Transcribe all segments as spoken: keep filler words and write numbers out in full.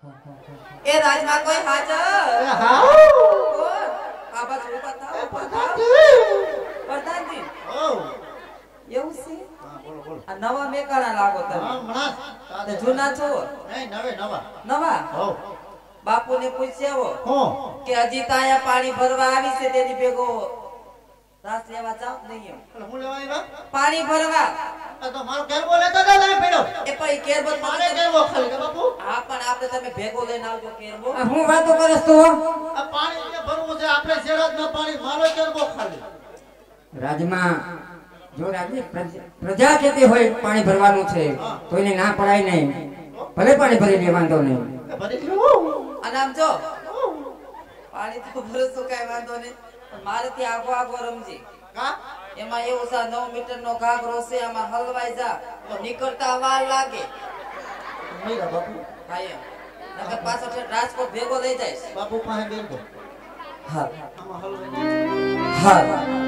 એ રાજમાં કોઈ હાજર હા કોણ આ બાજુ બતાવો બતાવો પ્રધાનજી ઓ એવું છે હા બોલો બોલો આ નવા મેકાણા લાગો તમે હા મણાસ તે જૂના છો નહીં નવે નવા નવા હો બાપુને પૂછ્યા હો કે હજી તાયા પાણી ભરવા આવી છે તેની ભેગો રાસ લેવા જાવ નહીં એમ એટલે હું લેવા આવ્યા પાણી ભરવા આ તો મારો કેરબો લેતો જા તમે પેડો એ પછી કેરબો મારે કેરબો ખાલી કે બાપુ હા પણ આપણે તમે ભેગો લઈને આવજો કેરબો આ હું વાતો કરસ તું આ પાણી જે ભરવું છે આપણે શેરાજ ના પાણી મારો કેરબો ખાલી રાજમાં જો રાજની પ્રજા કહેતી હોય પાણી ભરવાનું છે તો એને ના પડાય નહીં ભલે પાણી ભરી લે વાંધો નહીં ભરી ગયો અને આમ જો પાણી તો ભરશું કઈ વાંધો નહીં પણ મારે ત્યાં આગો આગો રમજી કા એમાં એવું છે નવ મીટર નો ઘાઘરો છે આમાં હલવાઈ જા તો નીકળતા વાર લાગે મેરા બાપુ હા એમ નકર પાછો છે રાજકોટ ભેગો લઈ જાય બાપુ પાસે બેઠો હા આમાં હલવે હા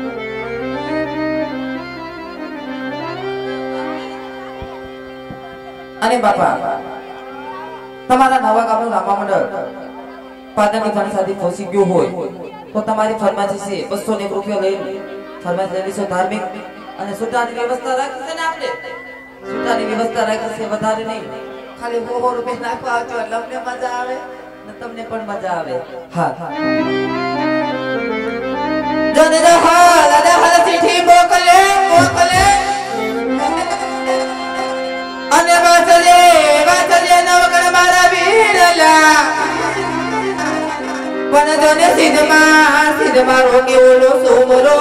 અને બાપા તમારા નવા ગામનું રામા મંડળ પાટણની ઘણી સાથે પહોંચી ગયું હોય તો તમારી ફરમાઈશ છે બસો ને રૂપિયા લઈ ફરમાઈશ લઈ લેશો ધાર્મિક અને સુટાની વ્યવસ્થા રાખી છે ને આપણે સુટાની વ્યવસ્થા રાખી છે વધારે નહીં ખાલી સો રૂપિયા નાખવા આવજો એટલે અમને મજા આવે ને તમને પણ મજા આવે હા જન હાલ હાલ ચીઠી મોકલે મોકલે અને વાસલે વાસલે નવગણ મારા વીરલા પણ જોને સિદ્ધમાં સિદ્ધમાં રોગે ઓલો સોમરો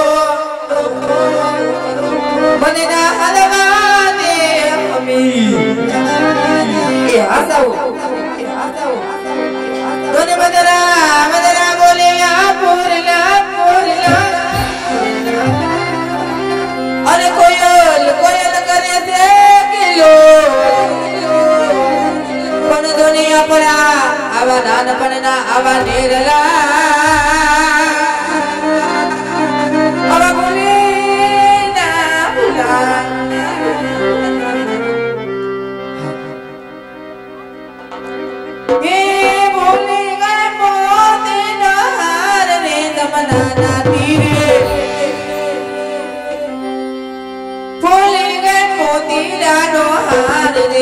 મને ના હલવાને અમી એ હાસાઓ એ હાસાઓ જોને મદરા મદરા બોલે આ પૂરલા પૂરલા અને કોયલ કોયલ કરે છે કિલો પણ દુનિયા પડા આવા નાનપણના આવા નેરલા આવા ભૂલી ના ભૂલા એ ભૂલી ગઈ મોતીનો હાર રે જમનાના તીરે ભૂલી ગઈ મોતીડાનો હાર રે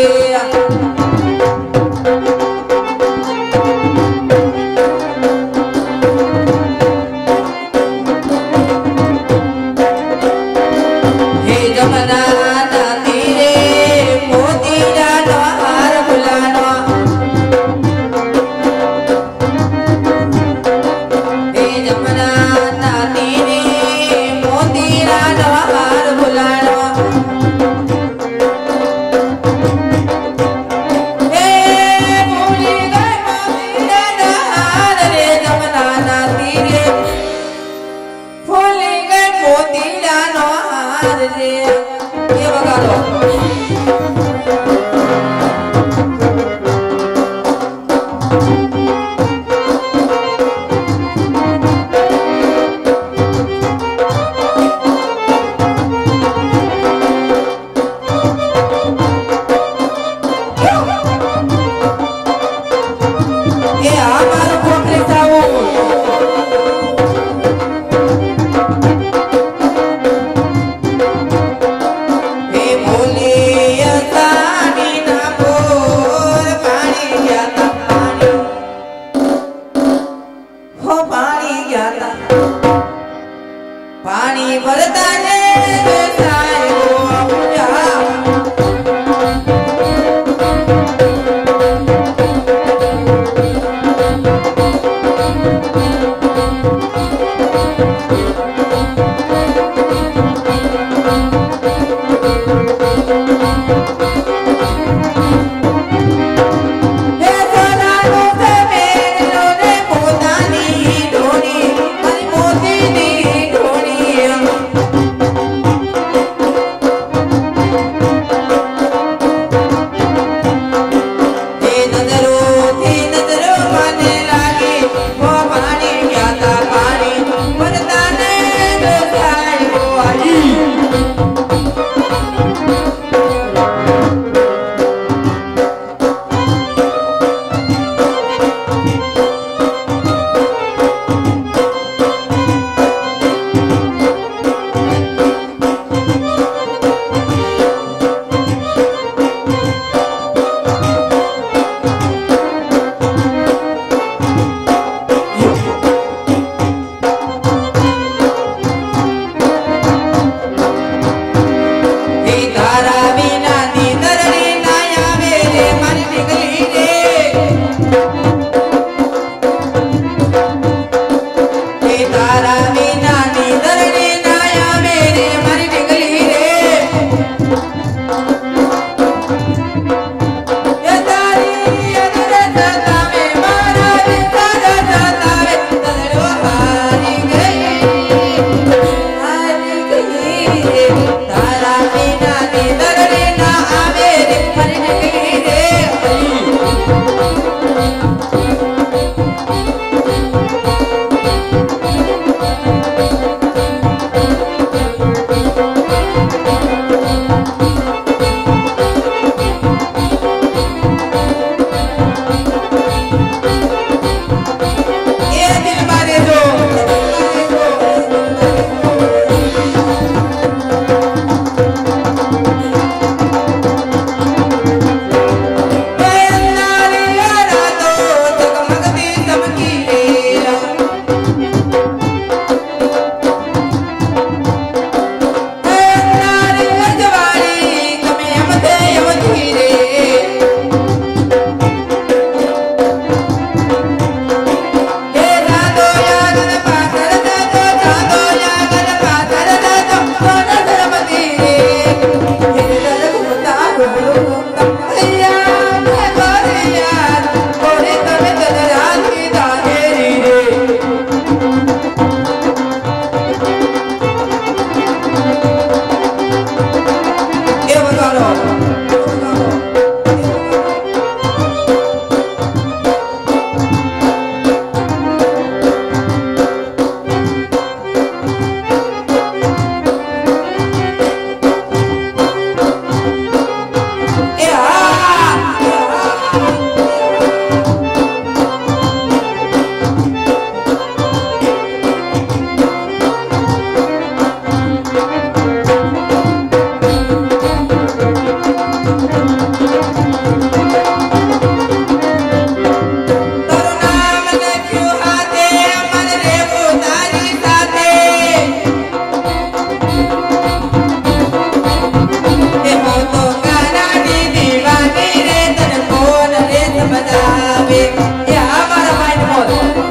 समझावे ये हमारा माइंड मोड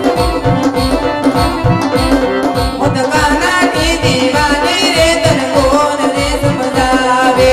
खुद काना की दीवानी रे तन कौन रे समझावे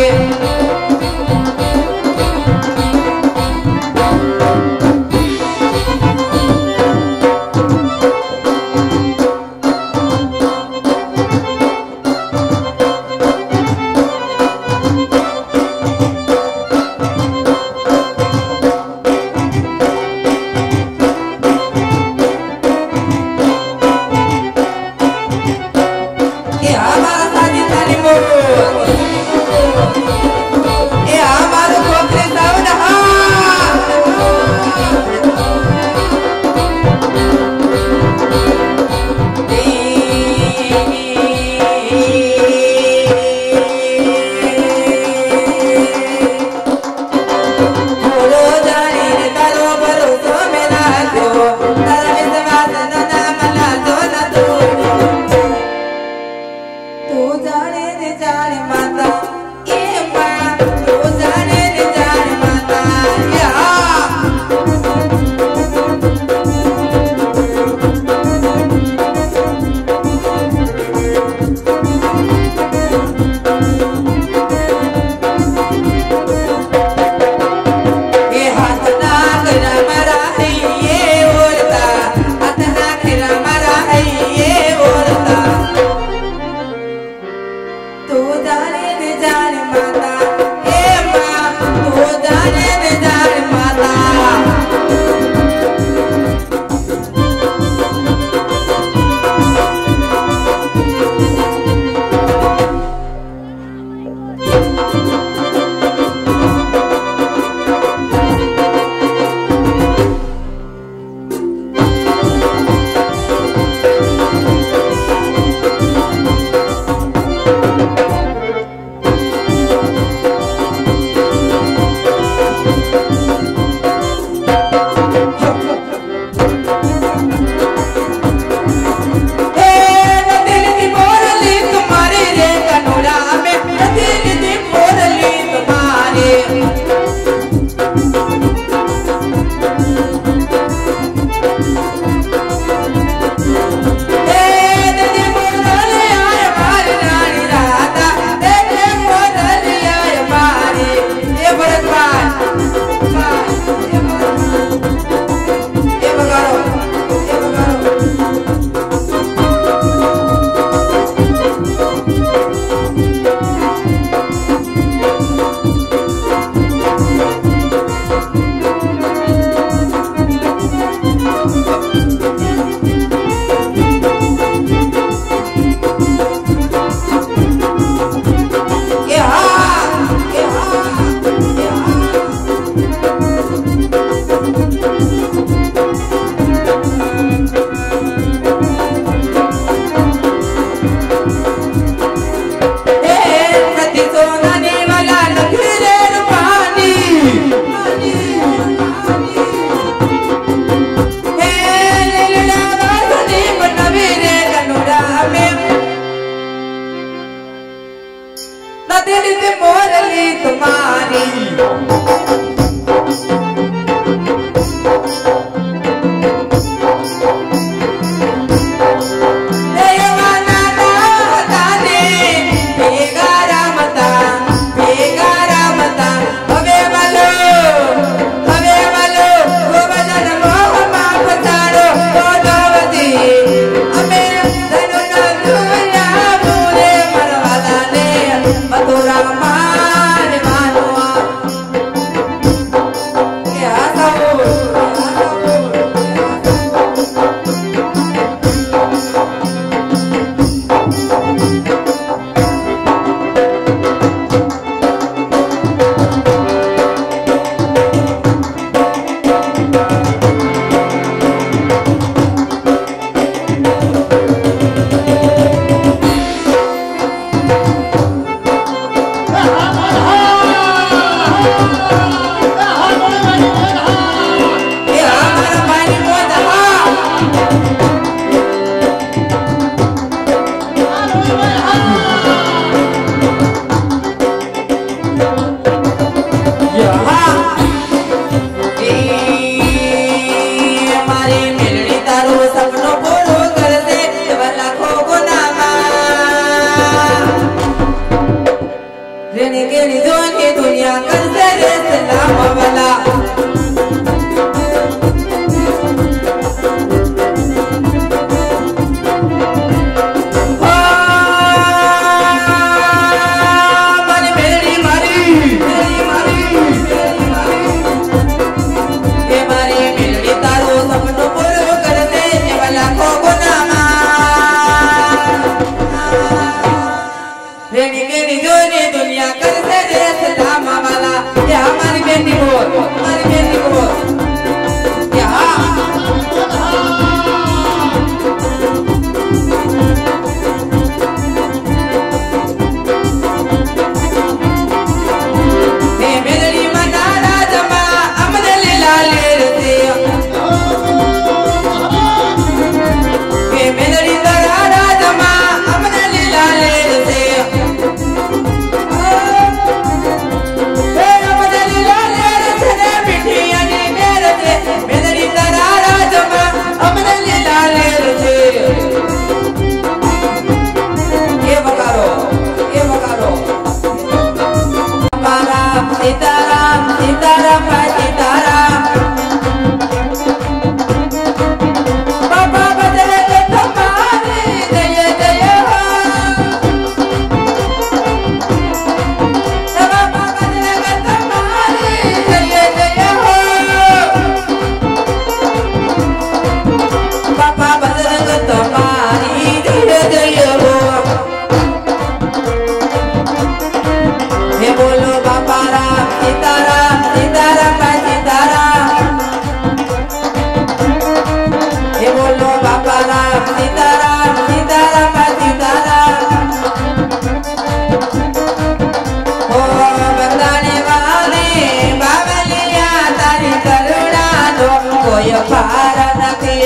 कोई पार નથી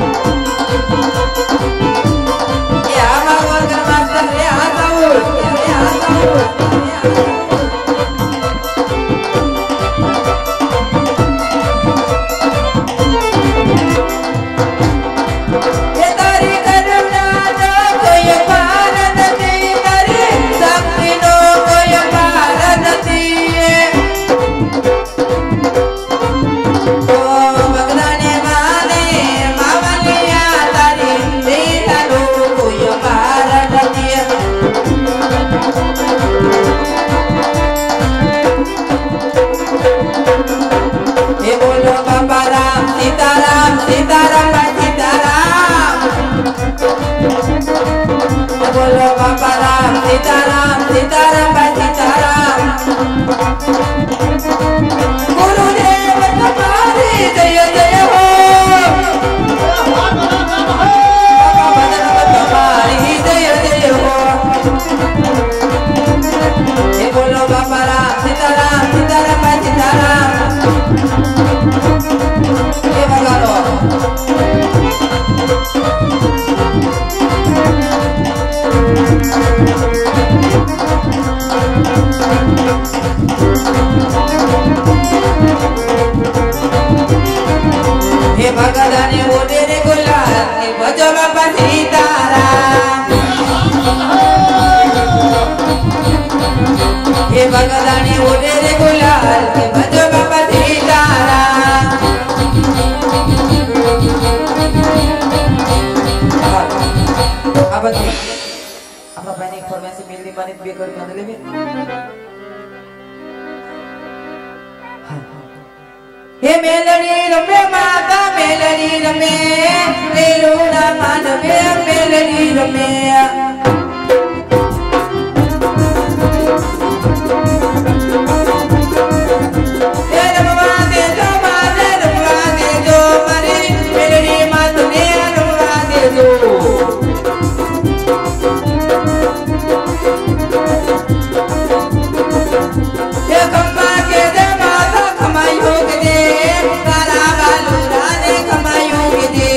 એ આવા વગર માસ્ટર રે આતાઉ રે આતાઉ सीताराम सीताराम भाई सीताराम गुरुदेव तुम्हारी जय जय हो तुम्हारी जय जय हो ये बोलो बाबा राम सीताराम सीताराम भाई सीताराम ये बगालो हे भगवाने ओदे रे गुलाल हे भजो बाबा सीताराम हे भगवाने ओदे रे गुलाल हे भजो बाबा सीताराम अब अपना बहनी फरमाइश मिलनी माने बे कर कांद लेबे हे मेलड़ी रमे माता मेलड़ी रमे मेलूना मानवे मेलड़ी रमे हे रमवा दे जो माने रमवा दे जो मरी मेलड़ी मात ने रमवा दे जो हे खम्मा के दे माता खमायो के दे काला बालू राने खमायो के दे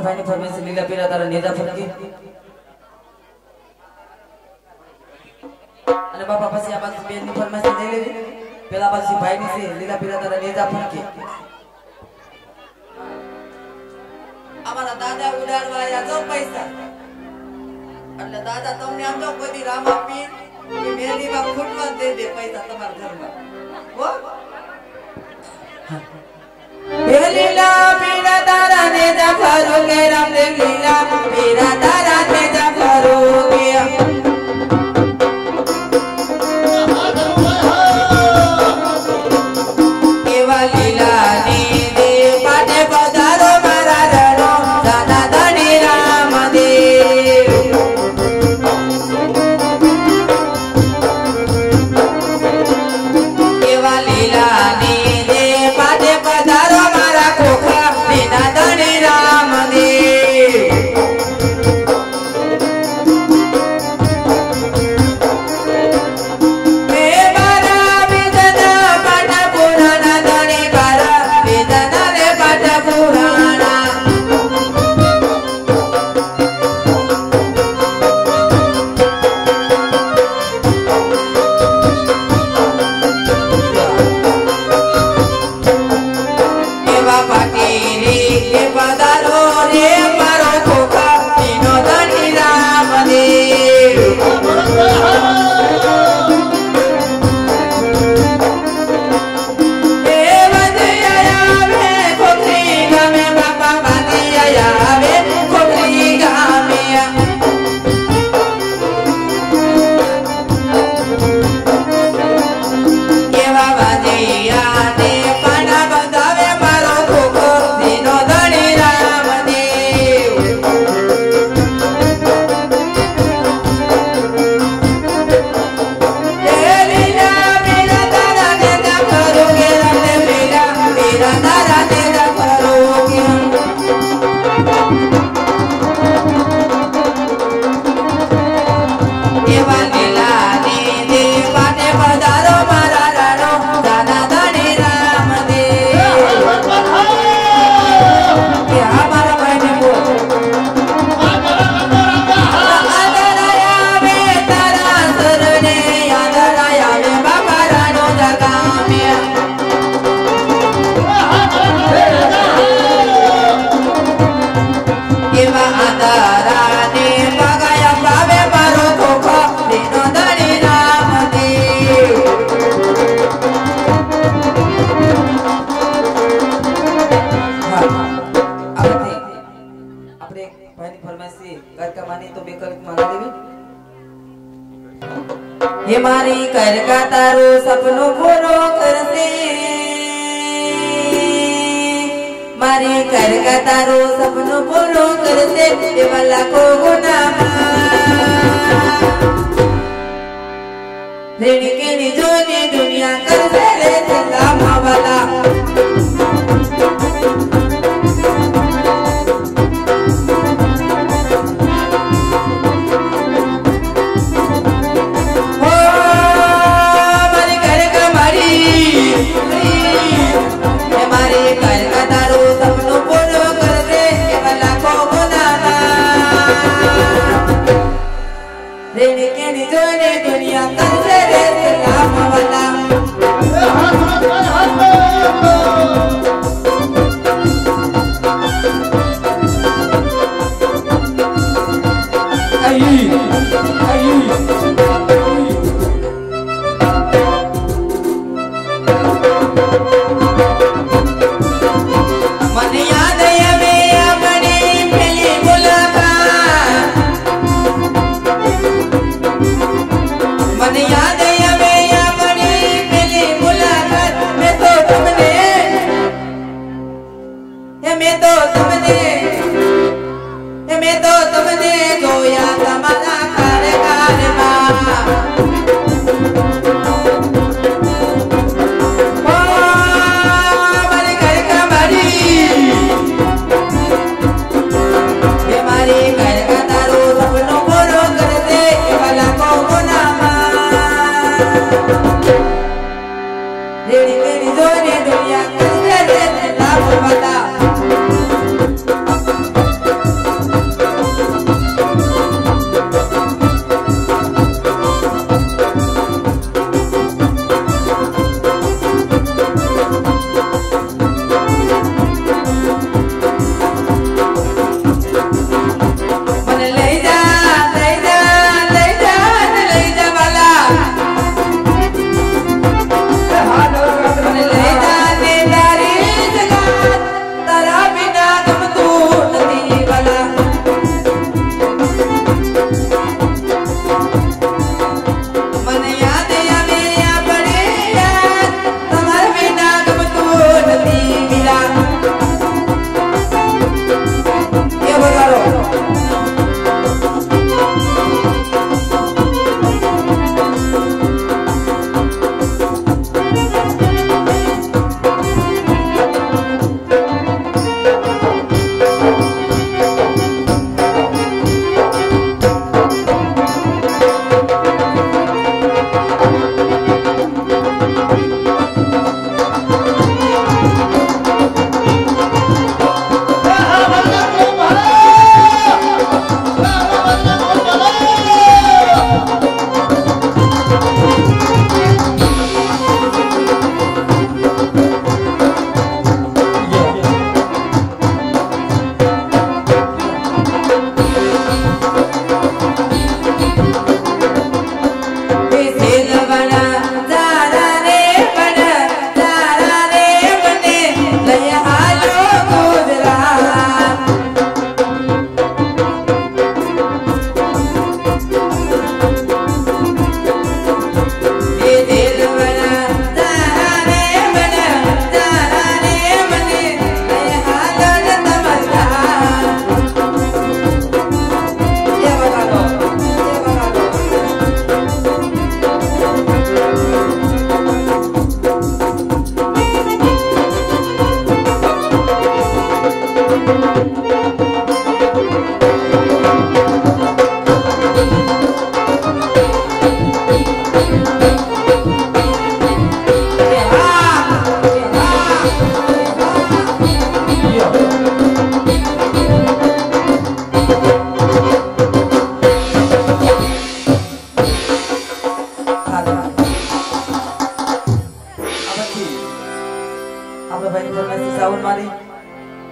અમારા ભાઈની ફરમાઈશ લીલા પીરા તારા નેજા ફરકી અને બાપા પછી આ બાજુ બેનની ફરમાઈશ લઈ લેવી પેલા બાજુ ભાઈની છે લીલા પીરા તારા નેજા ફરકી અમારા દાદા ઉડાડવા આયા જો પૈસા એટલે દાદા તમને આમ જો કોઈ દી રામ આપી કે મેલીમાં ખૂટવા દે દે પૈસા તમારા ઘરમાં હો લીલા પીરા તારા ને જાફરો કે રામ દે લીલા પીરા તારા ને જાફરો કે કેવા લીલા ની દે પાટે પધારો મારા રણો દાદા ધણી રામ દેવ કેવા લીલા ની દે પાટે પધારો મારા ખોખા દાદા ધણી રામ દેવ ये मारी कर का तारो सपनो पूरो करते मारी कर का तारो सपनो पूरो करते ये वाला को गुना ऋण के निजो ने दुनिया कर से ले सलाम वाला दुनिया कर से रे सलाम वाला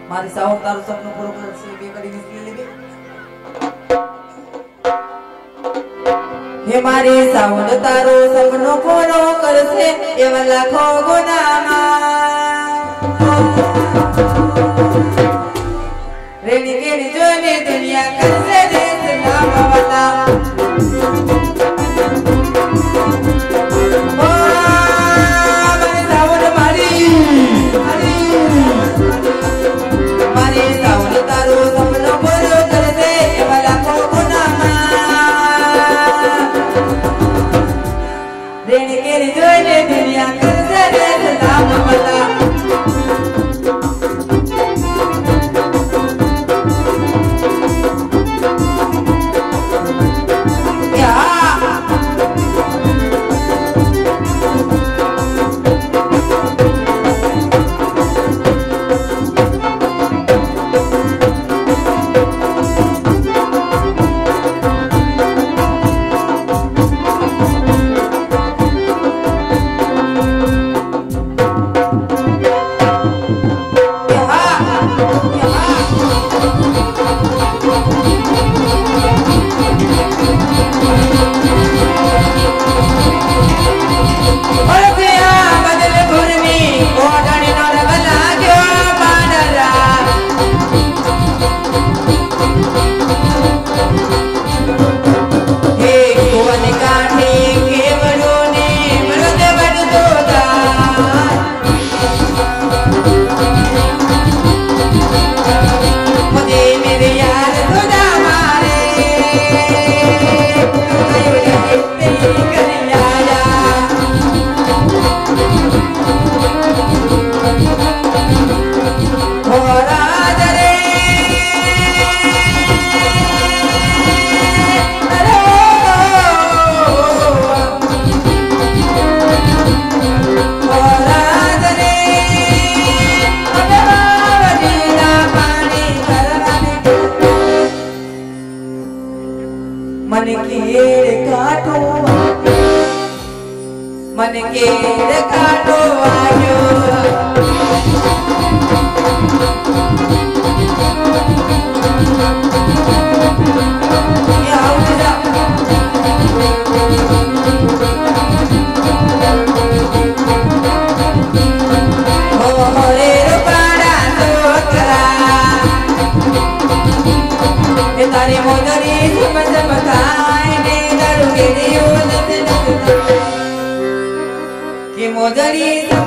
મારી સાવર તારું સપનું પૂરું કરશે બે કરી નિસલી લેગે હે મારી સાવર તારો સપનો પૂરો કરશે એવા લાખો ગુનામાં રેણી કેણી જોઈને દુનિયા કરશે દેશ નામ વાલા मन केड़ काटो मन केड़ काटो आयो तारे मोदरी समझ बताए ने दरुगे दियो कि मोदरी